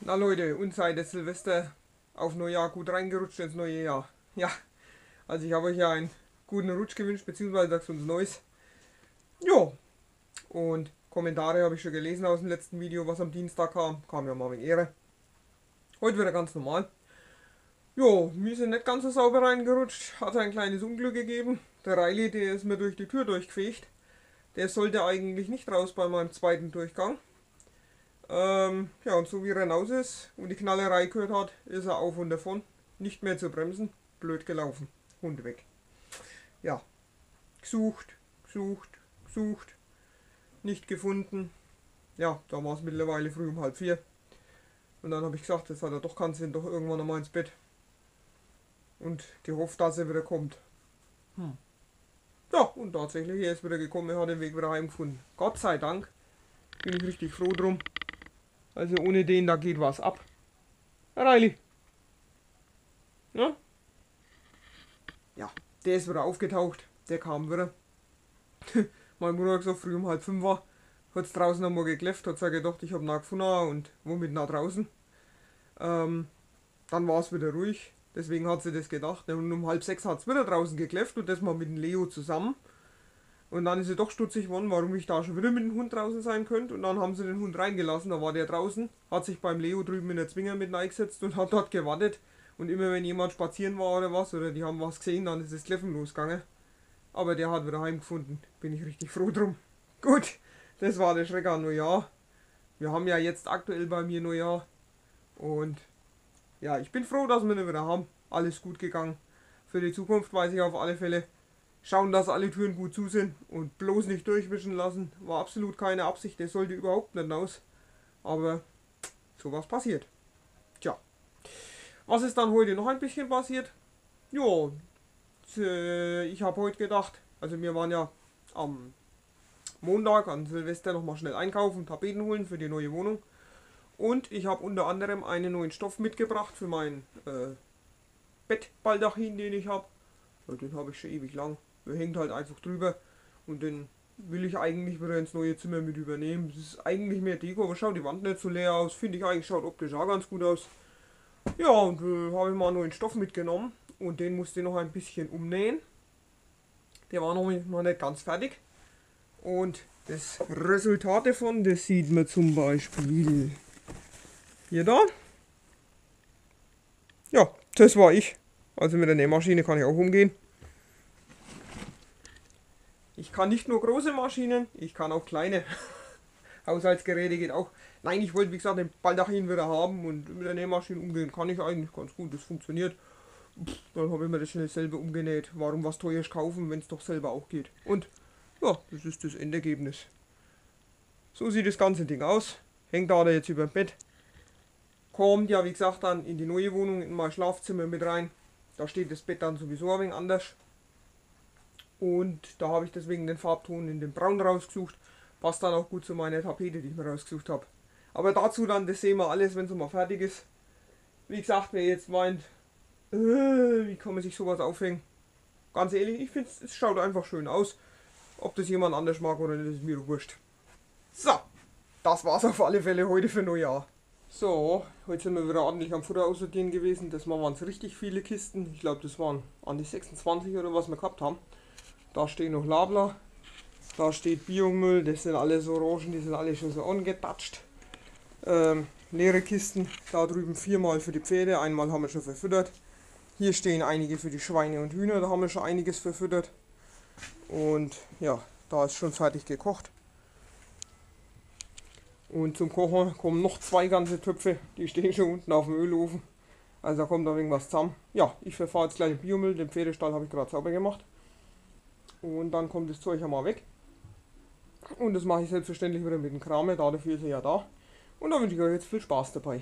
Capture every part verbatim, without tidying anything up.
Na Leute, und seid ihr Silvester auf Neujahr gut reingerutscht ins neue Jahr? Ja, also ich habe euch ja einen guten Rutsch gewünscht, beziehungsweise sagst uns Neues. Jo, und Kommentare habe ich schon gelesen aus dem letzten Video, was am Dienstag kam. Kam ja mal wegen Ehre. Heute wieder ganz normal. Jo, wir sind nicht ganz so sauber reingerutscht. Hat ein kleines Unglück gegeben. Der Riley, der ist mir durch die Tür durchgefegt. Der sollte eigentlich nicht raus bei meinem zweiten Durchgang. Ähm, ja, und so wie er hinaus ist und die Knallerei gehört hat, ist er auf und davon. Nicht mehr zu bremsen. Blöd gelaufen. Hund weg. Ja, gesucht, gesucht, gesucht. Nicht gefunden. Ja, da war es mittlerweile früh um halb vier. Und dann habe ich gesagt, das hat er doch keinen Sinn, doch irgendwann einmal ins Bett. Und gehofft, dass er wieder kommt. Hm. Ja, und tatsächlich, er ist wieder gekommen, er hat den Weg wieder heimgefunden. Gott sei Dank. Bin ich richtig froh drum. Also ohne den, da geht was ab. Herr Riley. Ja? Ja, der ist wieder aufgetaucht. Der kam wieder. Mein Bruder hat gesagt, früh um halb fünf war. Hat es draußen einmal gekläfft, hat sich gedacht, ich habe ihn gefunden und womit nach draußen. Ähm, dann war es wieder ruhig. Deswegen hat sie das gedacht. Und um halb sechs hat es wieder draußen gekläfft und das mal mit dem Leo zusammen. Und dann ist sie doch stutzig geworden, warum ich da schon wieder mit dem Hund draußen sein könnte. Und dann haben sie den Hund reingelassen, da war der draußen, hat sich beim Leo drüben in der Zwinger mit reingesetzt und hat dort gewartet. Und immer wenn jemand spazieren war oder was, oder die haben was gesehen, dann ist das Kläffen losgegangen. Aber der hat wieder heimgefunden, bin ich richtig froh drum. Gut, das war der Schreck an Neujahr. Wir haben ja jetzt aktuell bei mir Neujahr. Und ja, ich bin froh, dass wir ihn wieder haben. Alles gut gegangen. Für die Zukunft weiß ich auf alle Fälle, schauen, dass alle Türen gut zu sind und bloß nicht durchwischen lassen. War absolut keine Absicht, das sollte überhaupt nicht raus. Aber sowas passiert. Tja. Was ist dann heute noch ein bisschen passiert? Jo, ich habe heute gedacht, also wir waren ja am Montag an Silvester nochmal schnell einkaufen, Tapeten holen für die neue Wohnung. Und ich habe unter anderem einen neuen Stoff mitgebracht für meinen äh, Bettbaldachin, den ich habe. Ja, den habe ich schon ewig lang. Der hängt halt einfach drüber und den will ich eigentlich wieder ins neue Zimmer mit übernehmen. Das ist eigentlich mehr Deko, aber schaut die Wand nicht so leer aus. Finde ich eigentlich, schaut optisch auch ganz gut aus. Ja, und äh, habe ich mal einen neuen Stoff mitgenommen und den musste ich noch ein bisschen umnähen. Der war noch, noch nicht ganz fertig. Und das Resultat davon, das sieht man zum Beispiel hier da. Ja, das war ich. Also mit der Nähmaschine kann ich auch umgehen. Ich kann nicht nur große Maschinen, ich kann auch kleine. Haushaltsgeräte geht auch. Nein, ich wollte wie gesagt den Baldachin wieder haben und mit der Nähmaschine umgehen kann ich eigentlich ganz gut, das funktioniert. Pff, dann habe ich mir das schnell selber umgenäht. Warum was Teures kaufen, wenn es doch selber auch geht. Und ja, das ist das Endergebnis. So sieht das ganze Ding aus. Hängt da jetzt über dem Bett. Kommt ja wie gesagt dann in die neue Wohnung, in mein Schlafzimmer mit rein. Da steht das Bett dann sowieso ein wenig anders. Und da habe ich deswegen den Farbton in den Braun rausgesucht. Passt dann auch gut zu meiner Tapete, die ich mir rausgesucht habe. Aber dazu dann, das sehen wir alles, wenn es mal fertig ist. Wie gesagt, wer jetzt meint, äh, wie kann man sich sowas aufhängen? Ganz ehrlich, ich finde es schaut einfach schön aus. Ob das jemand anders mag oder nicht, ist mir wurscht. So, das war's auf alle Fälle heute für Neujahr. So, heute sind wir wieder ordentlich am Futter aussortieren gewesen. Das Mal waren es richtig viele Kisten. Ich glaube, das waren an die sechsundzwanzig oder was wir gehabt haben. Da stehen noch Labler. Da steht Biomüll. Das sind alles Orangen, die sind alle schon so angetatscht. Ähm, leere Kisten. Da drüben viermal für die Pferde. Einmal haben wir schon verfüttert. Hier stehen einige für die Schweine und Hühner. Da haben wir schon einiges verfüttert. Und ja, da ist schon fertig gekocht. Und zum Kochen kommen noch zwei ganze Töpfe. Die stehen schon unten auf dem Ölofen. Also da kommt noch irgendwas zusammen. Ja, ich verfahre jetzt gleich den Biomüll. Den Pferdestall habe ich gerade sauber gemacht. Und dann kommt das Zeug einmal weg. Und das mache ich selbstverständlich wieder mit dem Kramer, da dafür ist er ja da. Und da wünsche ich euch jetzt viel Spaß dabei.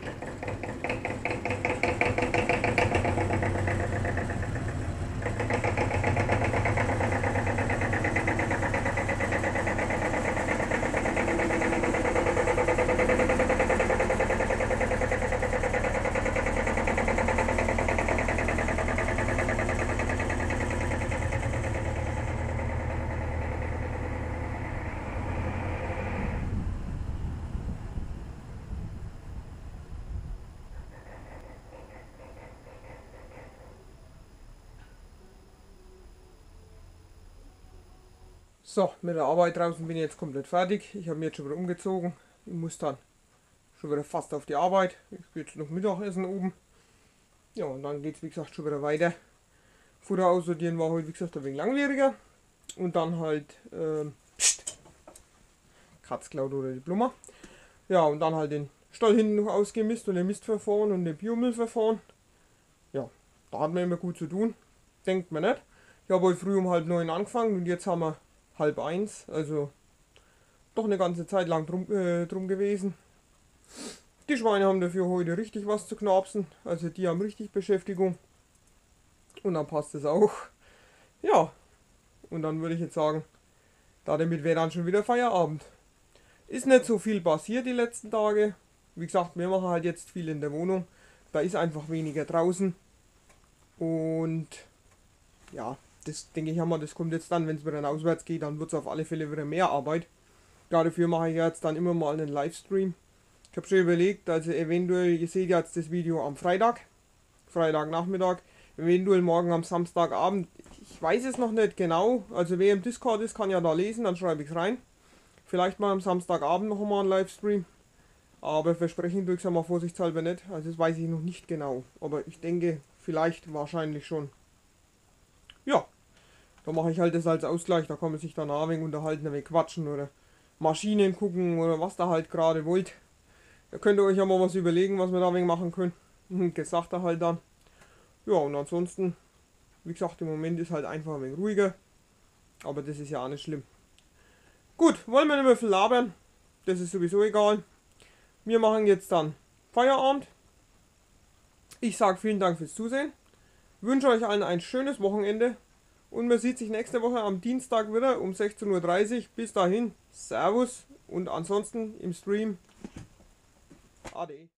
So, mit der Arbeit draußen bin ich jetzt komplett fertig. Ich habe mich jetzt schon wieder umgezogen. Ich muss dann schon wieder fast auf die Arbeit. Ich will jetzt noch Mittagessen oben. Ja, und dann geht es wie gesagt schon wieder weiter. Futter aussortieren war heute wie gesagt ein wenig langwieriger. Und dann halt, ähm, pst, Katzklaut oder die Blume. Ja, und dann halt den Stall hinten noch ausgemisst und den Mist verfahren und den Biomüll verfahren. Ja, da hat man immer gut zu tun. Denkt man nicht. Ich habe heute früh um halb neun angefangen und jetzt haben wir halb eins, also doch eine ganze Zeit lang drum, äh, drum gewesen. Die Schweine haben dafür heute richtig was zu knapsen, also die haben richtig Beschäftigung und dann passt es auch. Ja, und dann würde ich jetzt sagen, damit wäre dann schon wieder Feierabend. Ist nicht so viel passiert die letzten Tage. Wie gesagt, wir machen halt jetzt viel in der Wohnung, da ist einfach weniger draußen und ja, das denke ich mal, das kommt jetzt dann, wenn es wieder auswärts geht, dann wird es auf alle Fälle wieder mehr Arbeit. Dafür mache ich jetzt dann immer mal einen Livestream. Ich habe schon überlegt, also eventuell, ihr seht jetzt das Video am Freitag, Freitagnachmittag, eventuell morgen am Samstagabend, ich weiß es noch nicht genau, also wer im Discord ist, kann ja da lesen, dann schreibe ich es rein. Vielleicht mal am Samstagabend noch mal einen Livestream, aber versprechen tue ich es mal vorsichtshalber nicht, also das weiß ich noch nicht genau, aber ich denke, vielleicht, wahrscheinlich schon. Ja. Da mache ich halt das als Ausgleich, da kann man sich dann ein wenig unterhalten, ein wenig quatschen oder Maschinen gucken oder was da halt gerade wollt. Da könnt ihr euch ja mal was überlegen, was wir da ein wenig machen können. Und gesagt er halt dann. Ja, und ansonsten, wie gesagt, im Moment ist halt einfach ein wenig ruhiger. Aber das ist ja auch nicht schlimm. Gut, wollen wir nicht mehr viel labern. Das ist sowieso egal. Wir machen jetzt dann Feierabend. Ich sage vielen Dank fürs Zusehen. Wünsche euch allen ein schönes Wochenende. Und man sieht sich nächste Woche am Dienstag wieder um sechzehn Uhr dreißig. Bis dahin, Servus und ansonsten im Stream Ade.